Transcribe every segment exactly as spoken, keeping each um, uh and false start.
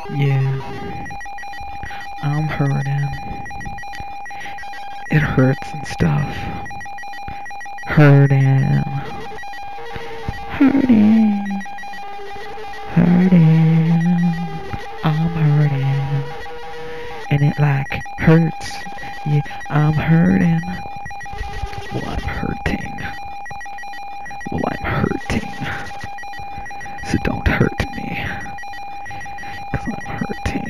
Yeah, I'm hurting. It hurts and stuff. Hurting. Hurting. Hurting. I'm hurting. And it like hurts. Yeah, I'm hurting. Well, I'm hurting. Well, I'm hurting. So don't hurt me. Cause I'm hurting.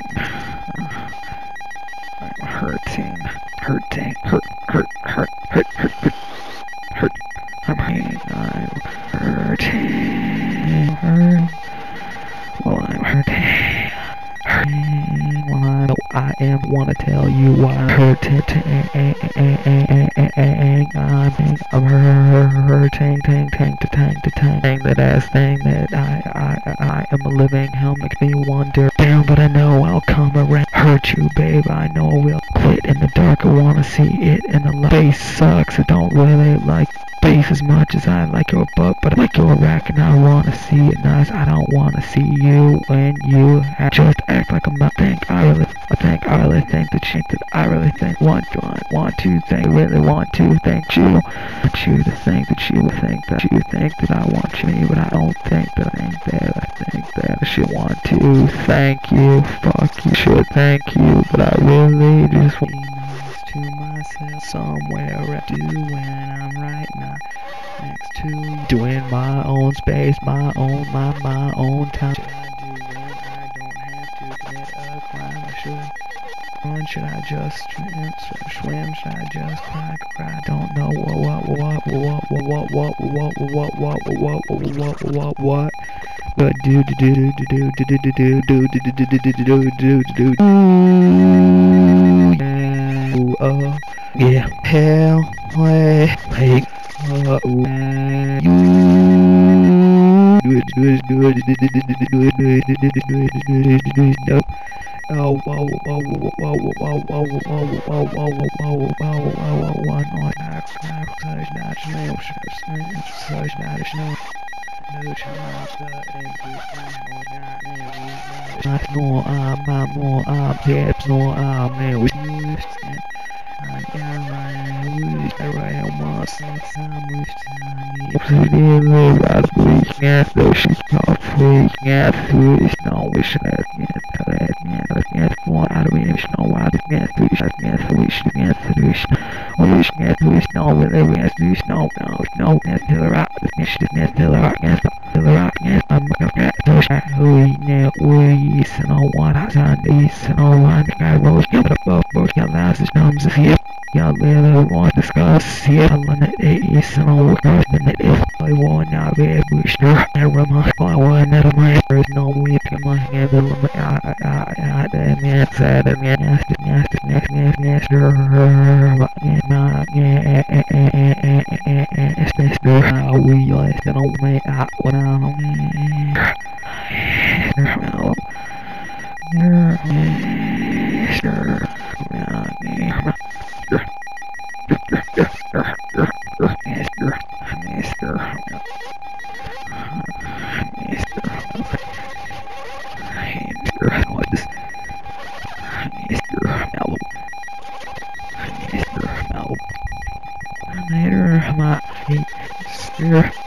I'm hurting. Hurting. Hurt. Hurt. Hurt. Hurt. Hurt. Hurt. Hurt. I'm hurting. I'm hurting. Hurt. Well, I'm hurting. Hurting. Well, I know I am. Wanna tell you why I'm hurting. I'm I'm hurting. Tang tang to tang to tang. That ass thing that I I I am a living hell makes me wonder. Damn, but I know I'll come around. Hurt you, babe. I know I will. Quit in the dark. I wanna see it in the light. Bass sucks. I don't really like bass as much as I like your butt, but I like your rack and I wanna see it nice. I don't wanna see you when you act, just act like I'm not. Think I really, I think I really think that shit that I really think want to, want to think, really want to think you, want you to think that you think that you think that I want you, but I don't think that I think that I think that I should want to thank you, fuck you, should thank you, but I really just want to be nice to myself somewhere I do when I'm right now next to you, doing my own space, my own, my, my own time. Should I do when I don't have to commit a crime? I should run, should I just swim, swim, should I just cry, cry? I don't know what, what, what, what, what, what, what, what, what, what, what, what, what, what, but do do do do do do do do do do do do do do do do. Uh, yeah, hell, way, like, uh, you. Do it, do it, do it, do it, do it, do it, do it, do it, do it, do it, do it, do it. Oh, wow, wow, wow, wow, wow, wow, wow, wow, wow, wow, wow, wow, wow, wow, no, tak, tak, coś dać, nie uszczęsny, coś dać, no. No, I'm, I'm, no, I'm, yes, no, I'm, man, we used to. I got right, I right on my side, I'm with Tiny. Absolutely, right, we can't do shit, we can't do it, no, we should have, can't tell it, can't, can't, what I do, we should know why we can't do it, I can't do it, we can't do it, we can't do it, no, we can't do it, no, no, no, can't tell her out, we can't tell her out, can't tell her out, can't, I'm gonna do it, we can't, we, so no one has on these, so no one, I wrote, get up, up, up, get last, it's numbers of here. Jag lever och discuss alla det is no person if I wanna be booster never mind I wanna my first no week my hand I I I the man said the man asked the man the next man next her my sister how we listen on me I wanna Mister Mister Mister Mister Mister what is Mister Mellow Mister Mellow Later my Mister